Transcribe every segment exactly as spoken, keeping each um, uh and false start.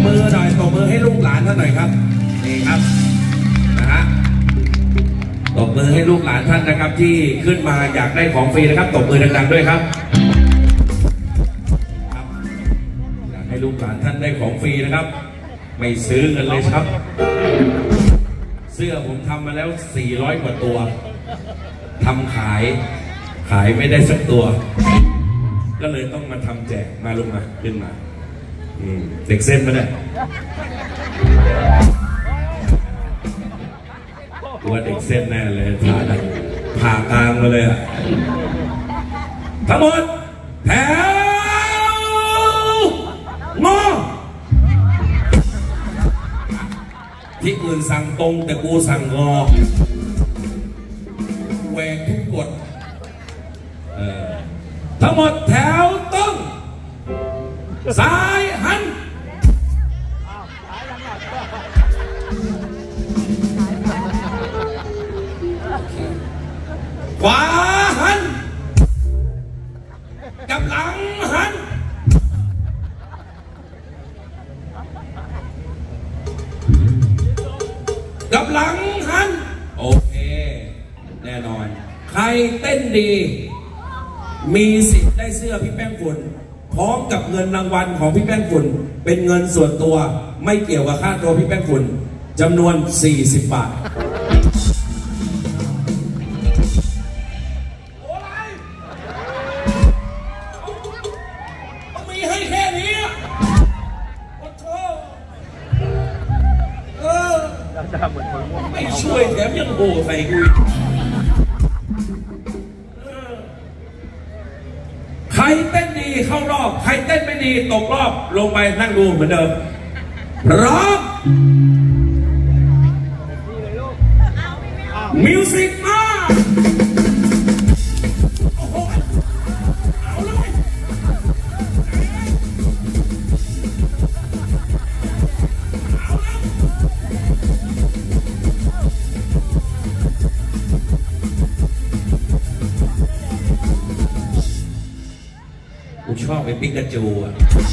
มือหน่อยตบมือให้ลูกหลานท่านหน่อยครับนี่ครับนะฮะตบมือให้ลูกหลานท่านนะครับที่ขึ้นมาอยากได้ของฟรีนะครับตบมือดังๆด้วยครับอยากให้ลูกหลานท่านได้ของฟรีนะครับไม่ซื้อกันเลยครับเสื้อผมทำมาแล้วสี่ร้อยกว่าตัวทำขายขายไม่ได้สักตัวก็เลยต้องมาทำแจกมาลงมาขึ้นมาเด็กเส้นมาเนี่ยตัวเด็กเส้นแน่เลยผ่าดังผ่ากลางมาเลยอะทั้งหมดแถวงอที่อื่นสั่งตรงแต่กูสั่งงอแหวกทุกกฎทั้งหมดแถวต้องซ้ายหันขวาหันกับหลังหันกับหลังหันโอเคแน่นอนใครเต้นดีมีสิทธิ์ได้เสื้อพี่แป้งฝุ่นพร้อมกับเงินรางวัลของพี่แป้งฝุ่นเป็นเงินส่วนตัวไม่เกี่ยวกับค่าตัวพี่แป้งฝุ่นจำนวนสี่สิบบาทมีให้แค่นี้โอ้โหเออไม่ช่วยแถมยังโง่ใส่กูใครเต้นดีเข้ารอบใครเต้นไม่ดีตกรอบลงไปนั่งดูเหมือนเดิมพร้อมมิวสิกมาโอ้โหเอาเลยเอาเลยกูชอบไอ้ปิกาจูอ่ะ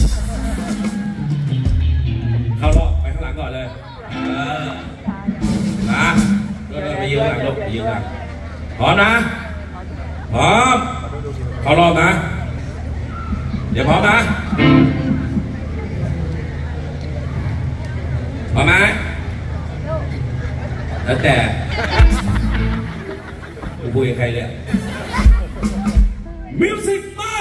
เข้ารอบไปข้างหลังก่อนเลยเออนะก็เลยไปยืนหลังลบไปยืนหลังพร้อมนะพร้อมเข้ารอบนะเดี๋ยวพร้อมนะพร้อมไหมแล้วแต่กูคุยกับใครเนี่ยมิวสิกมา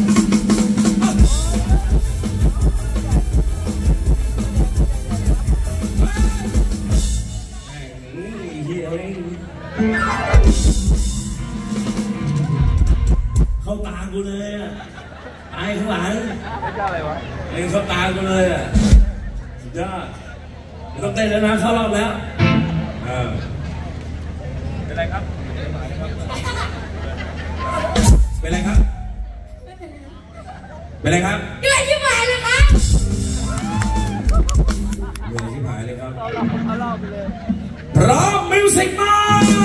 เข้าตากูเลยอ่ะตายข้างหลังอะไรวะเองเข้าตากูเลยอ่ะสุดยอดไม่ต้องเต้นแล้วนะเข้ารอบแล้วเป็นไรครับเป็นไรครับเป็นไรครับเหนื่อยชิบหายเลยครับเหนื่อยชิบหายเลยครับเข้ารอบไปเลยพร้อมมิวสิกมา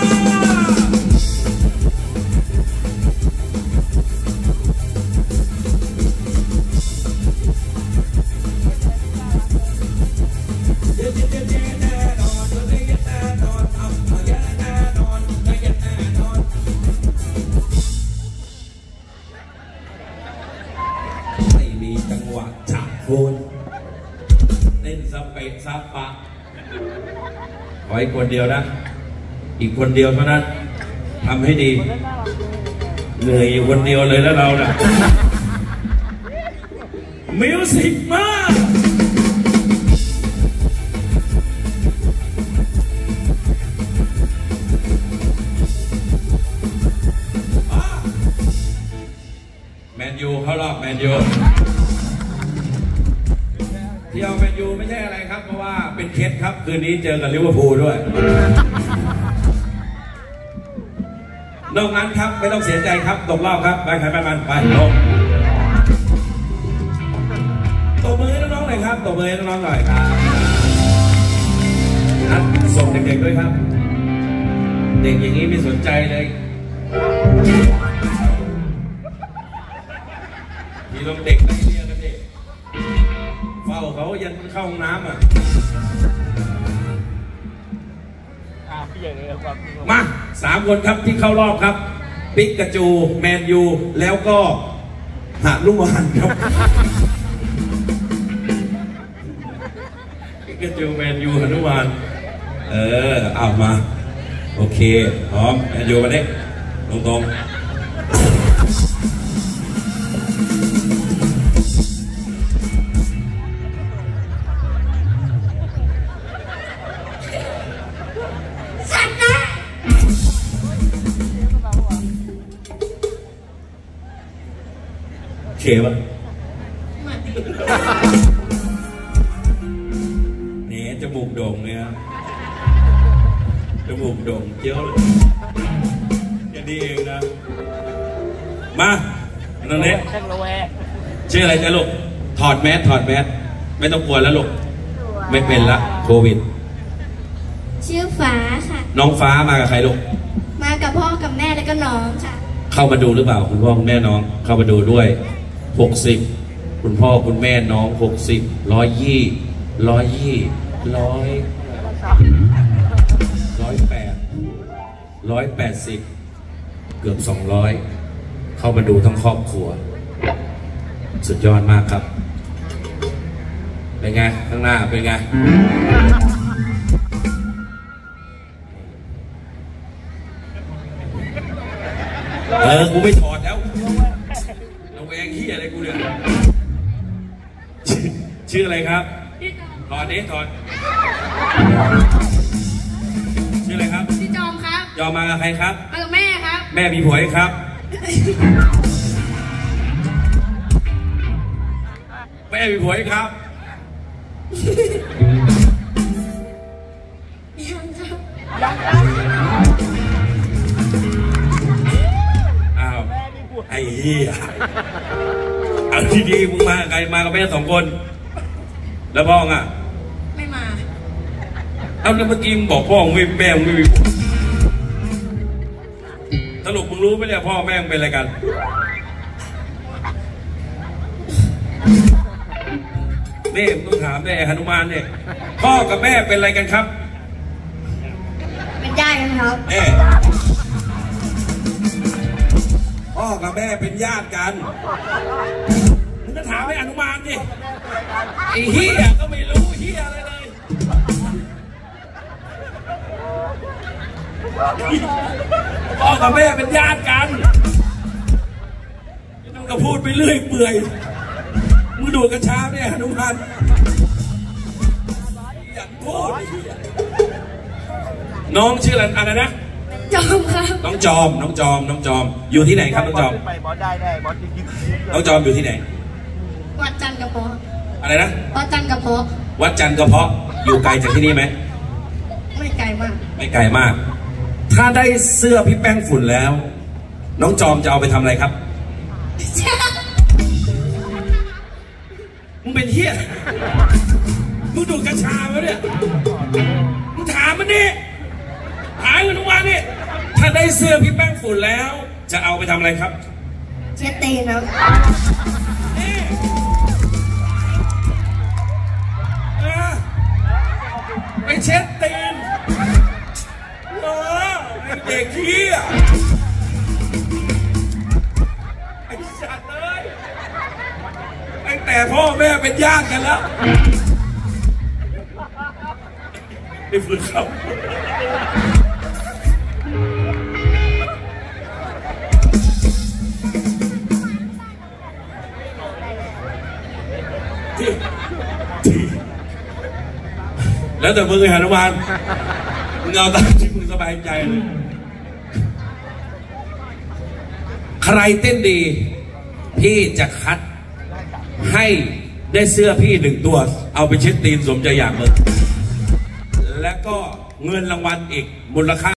ไม่มีจังหวะฉับโคนเต้นสเปกซับปะขออีกคนเดียวนะอีกคนเดียวเท่านั้นทำให้ดีเหนื่อยอยู่คนเดียวเลยแล้วเราน่ะมิวสิกมาแมนยูเข้ารอบแมนยูที่เอาแมนยูไม่ใช่อะไรครับเพราะว่าเป็นเคสครับคืนนี้เจอกับลิเวอร์พูลด้วยนอกนั้นครับไม่ต้องเสียใจครับตกรอบครับไปใครไปมันไปลงตบมือให้น้องๆหน่อยครับตบมือให้น้องๆหน่อยครับนัดส่งเด็กๆด้วยครับเด็กอย่างนี้ไม่สนใจเลยมีลมเด็กนักเรียนกันเด็กเฝ้าเขายันเข้าห้องน้ำอ่ะมาสามคนครับที่เข้ารอบครับปิกาจูแมนยูแล้วก็หาลุมานครับปิกาจูแมนยูหาลุมานเออเอามาโอเคพร้อมแมนยูมาเด็กตรงๆเขวะเนี่ยจมูกโด่งเนี่ยจมูกโด่งเจียวเลยแค่นี้เองนะมานั่นเองชื่ออะไรจ๊ะลูกถอดแมสถอดแมสไม่ต้องกลัวแล้วลูกไม่เป็นละโควิดชื่อฟ้าค่ะน้องฟ้ามากับใครลูกมากับพ่อกับแม่แล้วก็น้องค่ะเข้ามาดูหรือเปล่าคุณพ่อคุณแม่น้องเข้ามาดูด้วยหกสิบคุณพ่อคุณแม่น้องหกสิบร้อยยี่ร้อยยี่ร้อยร้อยแปดร้อยแปดสิบเกือบสองร้อยเข้ามาดูทั้งครอบครัวสุดยอดมากครับเป็นไงข้างหน้าเป็นไงเออกูไม่ถอดแล้วแวงขี้อะไรกูเนี่ยชื่ออะไรครับถอดดิถอดชื่ออะไรครับชื่อจอมครับจอมมากับใครครับมากับแม่ครับแม่มีผัวครับแม่มีผัวครับยังครับอ้าวไอ้เหี้ยเอาที่ดีมึงมาใครมากับแม่สองคนแล้วพ่ออ่ะไม่มาเอาแล้วเมื่อกี้มึงบอกพ่อมึงไม่แม่มึงไม่มีสรุปมึงรู้ไหมเนี่ยพ่อแม่มึงเป็นอะไรกันนี่มึงต้องถามแม่หนุมานเนี่ยพ่อกับแม่เป็นอะไรกันครับเป็นญาติกันครับเอ๊ะพ่อกับแม่เป็นญาติกันมึงก็ถามแม่อนุมานดิไอ้เฮียก็ไม่รู้เฮียอะไรเลยพ่อกับแม่เป็นญาติกันไม่ต้องกระพูดไปเรื่อยเปื่อยมึงดูกระช้าเนี่ยอนุมานอยากพูดน้องชื่ออะไรอะไรนะจอมครับน้องจอมน้องจอมน้องจอมอยู่ที่ไหนครับน้องจอมน้องจอมอยู่ที่ไหนวัดจันทร์กระเพาะอะไรนะวัดจันทร์กระเพาะวัดจันทร์กระเพาะอยู่ไกลจากที่นี่ไหมไม่ไกลมากไม่ไกลมากถ้าได้เสื้อพี่แป้งฝุ่นแล้วน้องจอมจะเอาไปทำอะไรครับมึงเป็นเหี้ยมึงดูกัญชาไหมเนี่ยมึงถามมันดิถามมันทุกวันนี่ถ้าได้เสื้อพี่แป้งฝุ่นแล้วจะเอาไปทำอะไรครับเช็ดตีนครับไปเช็ดตีนเออไอ้เด็กเหี้ยไอ้สัตว์เลยตั้งแต่พ่อแม่เป็นญาติกันแล้วได้ฟื้นเขาแล้วแต่มึงไงหนุมานมึงเอาตามที่มึงสบายใจเลยใครเต้นดีพี่จะคัดให้ได้เสื้อพี่หนึ่งตัวเอาไปเช็ดตีนสมใจอยากมึงและก็เงินรางวัลอีกมูลค่า